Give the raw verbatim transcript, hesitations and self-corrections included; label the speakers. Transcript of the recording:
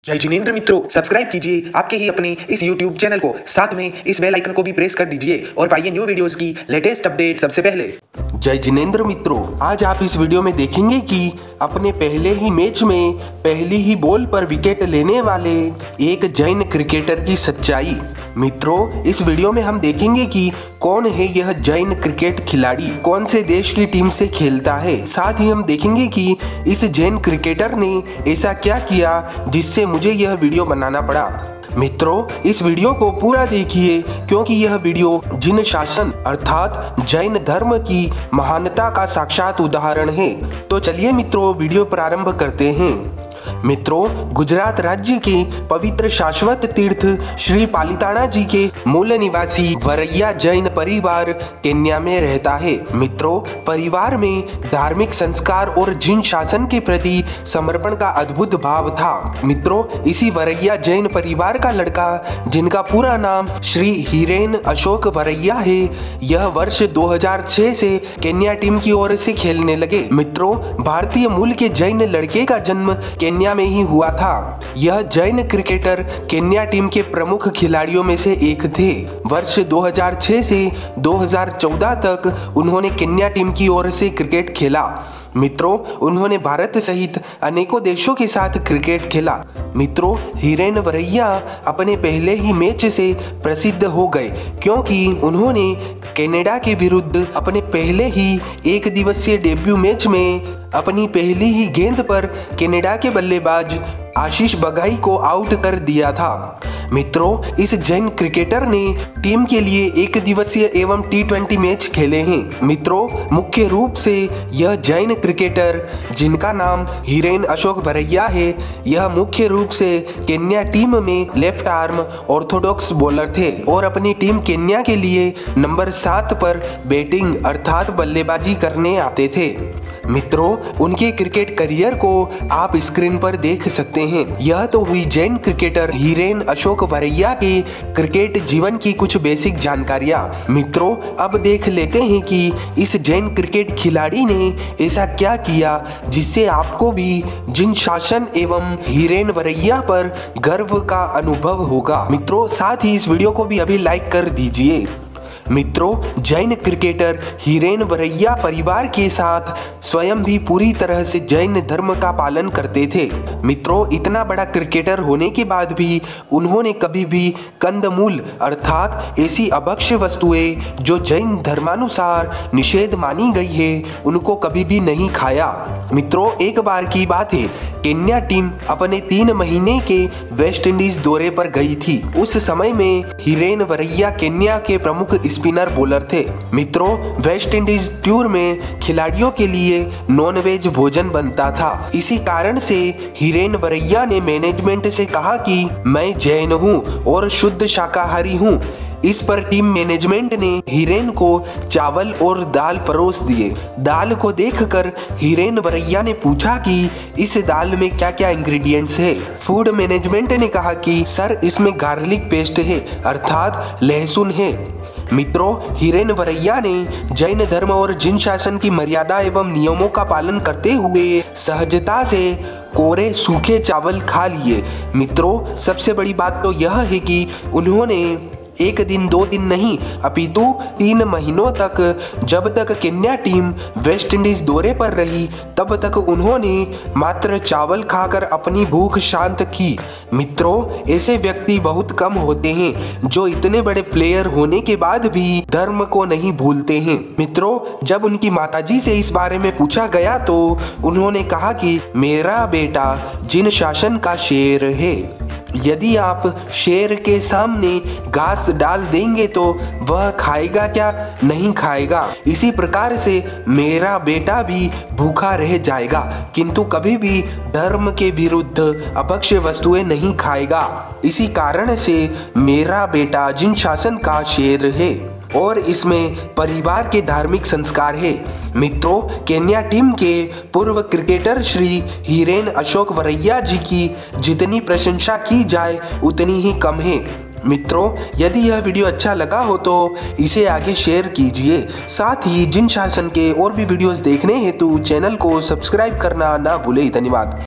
Speaker 1: जय जिनेंद्र मित्रों, सब्सक्राइब कीजिए आपके ही अपने इस यूट्यूब चैनल को, साथ में इस बेल आइकन को भी प्रेस कर दीजिए और पाइए न्यू वीडियोस की लेटेस्ट अपडेट सबसे पहले।
Speaker 2: जय जिनेंद्र मित्रों, आज आप इस वीडियो में देखेंगे कि अपने पहले ही मैच में पहली ही बॉल पर विकेट लेने वाले एक जैन क्रिकेटर की सच्चाई। मित्रों, इस वीडियो में हम देखेंगे कि कौन है यह जैन क्रिकेट खिलाड़ी, कौन से देश की टीम से खेलता है। साथ ही हम देखेंगे कि इस जैन क्रिकेटर ने ऐसा क्या किया जिससे मुझे यह वीडियो बनाना पड़ा। मित्रों, इस वीडियो को पूरा देखिए क्योंकि यह वीडियो जिन शासन अर्थात जैन धर्म की महानता का साक्षात उदाहरण है। तो चलिए मित्रों, वीडियो प्रारंभ करते हैं। मित्रों, गुजरात राज्य के पवित्र शाश्वत तीर्थ श्री पालिताना जी के मूल निवासी वरैया जैन परिवार केन्या में रहता है। मित्रों, परिवार में धार्मिक संस्कार और जिन शासन के प्रति समर्पण का अद्भुत भाव था। मित्रों, इसी वरैया जैन परिवार का लड़का, जिनका पूरा नाम श्री हीरेन अशोक वरैया है, यह वर्ष दो हज़ार छह से केन्या टीम की ओर से खेलने लगे। मित्रों, भारतीय मूल के जैन लड़के का जन्म केन्या में ही हुआ था। यह जैन क्रिकेटर केन्या टीम के प्रमुख खिलाड़ियों में से एक थे। वर्ष दो हज़ार छह से दो हज़ार चौदह तक उन्होंने केन्या टीम की ओर से क्रिकेट खेला। मित्रों, उन्होंने भारत सहित अनेकों देशों के साथ क्रिकेट खेला। मित्रों, हीरेन वरैया अपने पहले ही मैच से प्रसिद्ध हो गए क्योंकि उन्होंने कनाडा के विरुद्ध अपने पहले ही एक दिवसीय डेब्यू मैच में अपनी पहली ही गेंद पर कनाडा के बल्लेबाज आशीष बघाई को आउट कर दिया था। मित्रों, इस जैन क्रिकेटर ने टीम के लिए एक दिवसीय एवं टी ट्वेंटी मैच खेले हैं। मित्रों, मुख्य रूप से यह जैन क्रिकेटर, जिनका नाम हीरेन अशोक वरैया है, यह मुख्य रूप से केन्या टीम में लेफ्ट आर्म ऑर्थोडॉक्स बॉलर थे और अपनी टीम केन्या के लिए नंबर सात पर बैटिंग अर्थात बल्लेबाजी करने आते थे। मित्रों, उनके क्रिकेट करियर को आप स्क्रीन पर देख सकते हैं। यह तो हुई जैन क्रिकेटर हीरेन अशोक वरैया के क्रिकेट जीवन की कुछ बेसिक जानकारियां। मित्रों, अब देख लेते हैं कि इस जैन क्रिकेट खिलाड़ी ने ऐसा क्या किया जिससे आपको भी जिन शासन एवं हीरेन वरैया पर गर्व का अनुभव होगा। मित्रों, साथ ही इस वीडियो को भी अभी लाइक कर दीजिए। मित्रों, जैन क्रिकेटर हीरेन वरैया परिवार के साथ स्वयं भी पूरी तरह से जैन धर्म का पालन करते थे। मित्रों, इतना बड़ा क्रिकेटर होने के बाद भी उन्होंने कभी भी कंदमूल अर्थात ऐसी अभक्ष्य वस्तुएं जो जैन धर्मानुसार निषेध मानी गई है, उनको कभी भी नहीं खाया। मित्रों, एक बार की बात है, केन्या टीम अपने तीन महीने के वेस्ट इंडीज दौरे पर गई थी। उस समय में हीरेन वरैया केन्या के प्रमुख स्पिनर बॉलर थे। मित्रों, वेस्ट इंडीज टूर में खिलाड़ियों के लिए नॉनवेज भोजन बनता था। इसी कारण से हीरेन वरैया ने मैनेजमेंट से कहा कि मैं जैन हूँ और शुद्ध शाकाहारी हूँ। इस पर टीम मैनेजमेंट ने हीरेन को चावल और दाल परोस दिए। दाल को देखकर हीरेन वरैया ने पूछा कि इस दाल में क्या क्या इंग्रेडिएंट्स है। फूड मैनेजमेंट ने कहा कि सर, इसमें गार्लिक पेस्ट है अर्थात लहसुन है। मित्रों, हीरेन वरैया ने जैन धर्म और जिन शासन की मर्यादा एवं नियमों का पालन करते हुए सहजता से कोरे सूखे चावल खा लिए। मित्रों, सबसे बड़ी बात तो यह है कि उन्होंने एक दिन दो दिन नहीं अपितु तीन महीनों तक, जब तक केन्या टीम वेस्ट इंडीज दौरे पर रही, तब तक उन्होंने मात्र चावल खाकर अपनी भूख शांत की। मित्रों, ऐसे व्यक्ति बहुत कम होते हैं जो इतने बड़े प्लेयर होने के बाद भी धर्म को नहीं भूलते हैं। मित्रों, जब उनकी माताजी से इस बारे में पूछा गया तो उन्होंने कहा कि मेरा बेटा जिन शासन का शेर है। यदि आप शेर के सामने घास डाल देंगे तो वह खाएगा क्या? नहीं खाएगा। इसी प्रकार से मेरा बेटा भी भूखा रह जाएगा, किंतु कभी भी धर्म के विरुद्ध अभक्ष्य वस्तुएं नहीं खाएगा। इसी कारण से मेरा बेटा जिन शासन का शेर है और इसमें परिवार के धार्मिक संस्कार है। मित्रों, केन्या टीम के पूर्व क्रिकेटर श्री हीरेन अशोक वरैया जी की जितनी प्रशंसा की जाए उतनी ही कम है। मित्रों, यदि यह वीडियो अच्छा लगा हो तो इसे आगे शेयर कीजिए। साथ ही जिन शासन के और भी वीडियोस देखने हेतु चैनल को सब्सक्राइब करना ना भूले। धन्यवाद।